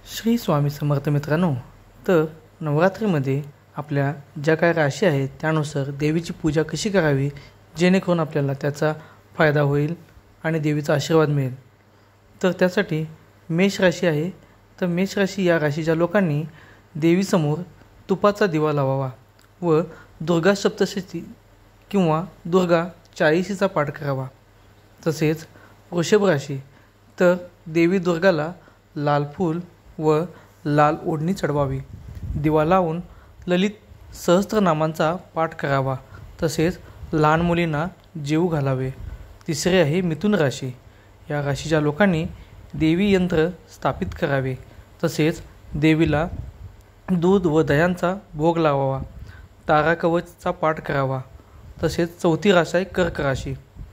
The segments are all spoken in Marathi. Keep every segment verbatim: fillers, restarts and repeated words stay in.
श्री स्वामी समर्थ मित्रांनो, तर नवरात्रीमध्ये आपल्या ज्या काही राशी आहेत त्यानुसार देवीची पूजा कशी करावी जेणेकरून आपल्याला त्याचा फायदा होईल आणि देवीचा आशीर्वाद मिळेल। तर त्यासाठी मेष राशी आहे। तर मेष राशी या राशीच्या लोकांनी देवीसमोर तुपाचा दिवा लावावा व दुर्गा सप्तशती किंवा दुर्गा चाळीशीचा पाठ करावा। तसेच वृषभ राशी, तर देवी दुर्गाला लाल फूल व लाल ओढणी चढवावी, दिवा लावून ललित सहस्त्रनामांचा पाठ करावा। तसेच लहान मुलींना जेवू घालावे। तिसरे आहे मिथुन राशी। या राशीच्या लोकांनी देवी यंत्र स्थापित करावे। तसेच देवीला दूध व दह्यांचा भोग लावावा, तारा कवचचा पाठ करावा। तसेच चौथी राशी आहे कर्क राशी।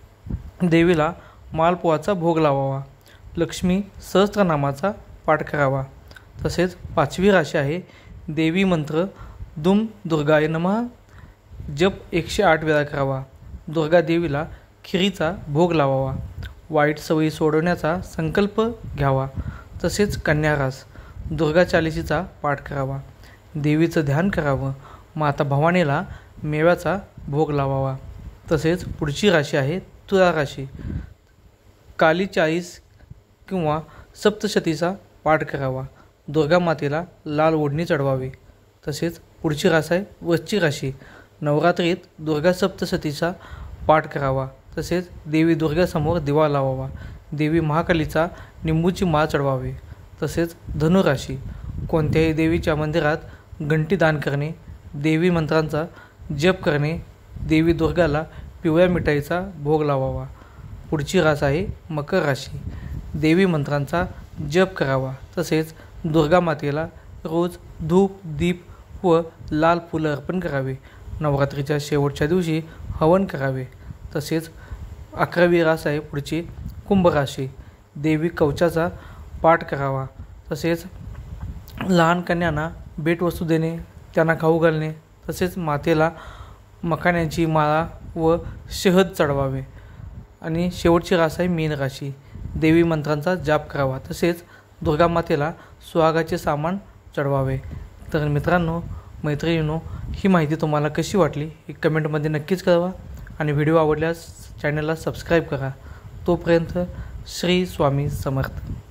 देवीला मालपुआचा भोग लावावा, लक्ष्मी सहस्त्रनामाचा पाठ करावा। तसेच पाचवी राशी आहे देवी मंत्र दुम दुर्गाय नमः जप एकशे आठ वेळा करावा। दुर्गा देवीला खिरीचा भोग लावावा, वाईट सवयी सोडवण्याचा संकल्प घ्यावा। तसेच कन्या रास, दुर्गा चालीसीचा पाठ करावा, देवीचं ध्यान करावं, माता भवानीला मेव्याचा भोग लावावा। तसेच पुढची राशी आहे तुला राशी। काली चाळीस किंवा सप्तशतीचा पाठ करावा, दुर्गा मातेला लाल ओढणी चढवावी। तसेच पुढची राशी आहे वृश्चिक राशी। नवरात्रीत दुर्गा सप्तशतीचा पाठ करावा। तसेच देवी दुर्गासमोर दिवा लावावा, देवी महाकालीचा निंबूची माळ चढवावी। तसेच धनुराशी, कोणत्याही देवीच्या मंदिरात घंटी दान करणे, देवी मंत्रांचा जप करणे, देवी दुर्गाला पिवळ्या मिठाईचा भोग लावावा। पुढची रास आहे मकर राशी। देवी मंत्रांचा जप करावा। तसेच दुर्गा मातेला रोज धूप दीप व लाल फुलं अर्पण करावे। नवरात्रीच्या शेवटच्या दिवशी हवन करावे। तसेच अकरावी रास आहे पुढची कुंभ राशी। देवी कवचाचा पाठ करावा। तसेच लहान कन्यांना भेटवस्तू देणे, त्यांना खाऊ घालणे, तसेच मातेला मखाण्याची माळा व शहद चढवावे। आणि शेवटची रास आहे मीन राशी। देवी मंत्रांचा जाप करावा। तसेच दुर्गा मातेला सुहागाचे सामान चढवावे। तर मित्रांनो, मैत्रिणींनो, ही माहिती तुम्हाला कशी वाटली हे कमेंटमध्ये नक्कीच कळवा आणि व्हिडिओ आवडल्यास चॅनलला सबस्क्राईब करा। तोपर्यंत श्री स्वामी समर्थ।